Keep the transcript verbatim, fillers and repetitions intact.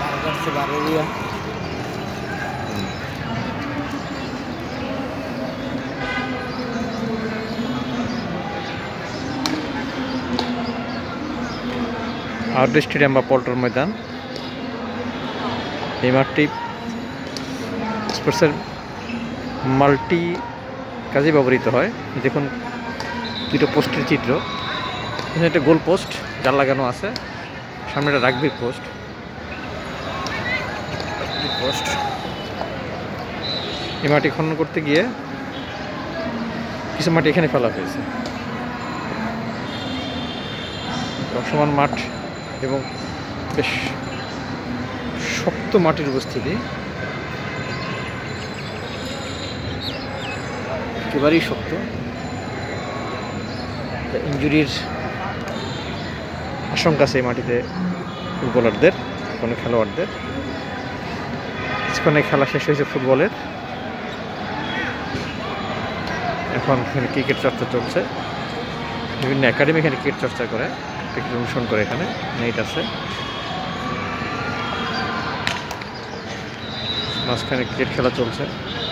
Tiger से बारे दिया आउटडोर स्टेडियम বা পল্টন ময়দান। এই মাঠটি স্পোর্টসের মাল্টি কাজে ব্যবহৃত হয়। দেখুন দুটো পোস্টের চিত্র, এখানে একটা গোল পোস্ট জাল লাগানো আছে, সামনে একটা রাগবির পোস্ট পোস্ট এই মাটি খনন করতে গিয়ে কিছু মাটি এখানে ফেলা হয়েছে। সমান মাঠ এবং বেশ শক্ত মাটির উপস্থিতি, একেবারেই শক্ত। ইনজুরির আশঙ্কা আছে এই মাটিতে ফুটবলারদের, কোনো খেলোয়াড়দের। কিছুক্ষণে খেলা শেষ হয়েছে ফুটবলের, এখন এখানে ক্রিকেট চর্চা চলছে। বিভিন্ন একাডেমি এখানে ক্রিকেট চর্চা করে, ক্রিকেট অনুসরণ করে। এখানে নেট আছে, মাঝখানে ক্রিকেট খেলা চলছে।